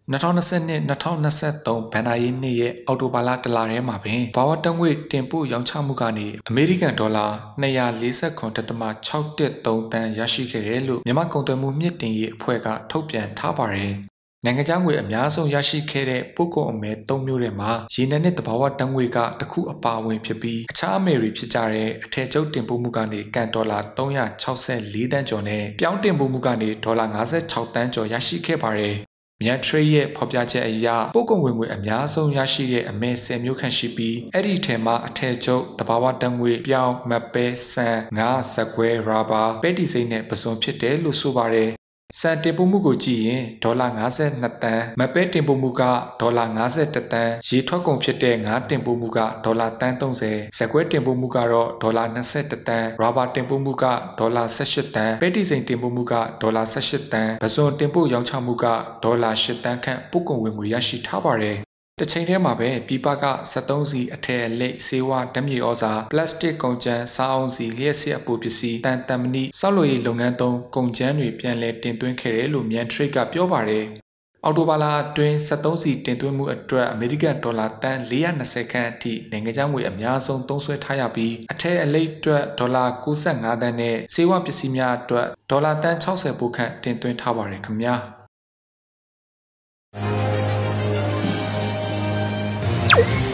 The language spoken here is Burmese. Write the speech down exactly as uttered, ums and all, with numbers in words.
နှစ်ထောင်နှစ်ဆယ်နှစ် နှစ်ထောင်နှစ်ဆယ်သုံး ဘဏ္ဍာရေးနှစ်ရဲ့အောက်တိုဘာလတလထဲမှာပင်ဘာဝတငွေတင်ပို့ရောင်းချမှုကနေအမေရိကန်ဒေါ်လာနှစ်ရာလေးဆယ်ခု ဒသမ ခြောက်တစ်သုံး တန်ရရှိခဲ့တယ်လို့မြန်မာကုန်သွယ်မှုမြင့်တင်ရေးအဖွဲ့ကထုတ်ပြန်ထားပါတယ်။နိုင်ငံခြားငွေအများဆုံးရရှိခဲ့တဲ့ပို့ကုန်အမဲသုံးမျိုးထဲမှာရေနံနဲ့သဘာဝတငွေကတစ်ခုအပါအဝင်ဖြစ်ပြီးအခြားအမဲတွေဖြစ်ကြတဲ့အထည်ချုပ်တင်ပို့မှုကနေကန်ဒေါ်လာသုံးရာခြောက်ဆယ်လေးတန်းကျော်နဲ့ပြောင်းတင်ပို့မှုကနေဒေါ်လာငါးဆယ်ခြောက်တန်းကျော်ရရှိခဲ့ပါတယ်။မြန်ထရိတ်ရဲ့ဖော်ပြချက်အရပို့ကုန်ဝင်ငွေအများဆုံးရရှိတဲ့အမဲဆယ်မျိုးခန့်ရှိပြီးအဲ့ဒီထဲမှာအထည်ချုပ်တဘာဝတငွေပြောင်းမပဲဆန်ငါးစကွဲရာဘာပဲတီစိမ့်နဲ့ပစွန်ဖြစ်တယ်လို့ဆိုပါတယ်စံတင်ပို့မှုကိုကြည့်ရင်ဒေါ်လာငါးဆယ်နှစ်တန်းမပဲတင်ပို့မှုကဒေါ်လာငါးဆယ်တစ်တန်းရေထွက်ကုန်ဖြစ်တဲ့ငါးတင်ပို့မှုကဒေါ်လာတန်းသုံးဆယ်စကွဲတင်ပို့မှုကတော့ဒေါ်လာ၂၁တန်းရာဘာတင်ပို့မှုကဒေါ်လာ၁၈တန်းပဲတီစိမ့်တင်ပို့မှုကဒေါ်လာ၁၈တန်းပစွန်တင်ပို့ရောင်းချမှုကဒေါ်လာ၈တန်းခန့်ပို့ကုန်ဝင်ငွေရရှိထားပါတယ်တချိန်တည်းမှာပဲပြည်ပကစက်သုံးစီအထည်အလိပ်ဆေးဝါးဓာတ်မြေဩဇာပလတ်စတစ်ကုန်ကျန်းစားအုံးစီလျှက်စစ်အပူပစ္စည်းတန်တမဏိဆောက်လုပ်ရေးလုပ်ငန်းသုံးကုန်ကျန်းတွေပြန်လည်တင်သွင်းခဲ့တယ်လို့မြန်ထရိတ်ကပြောပါတယ်အော်တိုဘာလအတွင်းစက်သုံးစီတင်သွင်းမှုအတွက်အမေရိကန်ဒေါ်လာတန်၄ရာ၂၀ခန့်အထိနိုင်ငံခြားငွေအများဆုံးသုံးစွဲထားရပြီးအထည်အလိပ်အတွက်ဒေါ်လာ၉၅တန်းနဲ့ဆေးဝါးပစ္စည်းများအတွက်ဒေါ်လာတန်၆၀ပိုခန့်တင်သွင်းထားပါတယ်ခင်ဗျာ Thank you.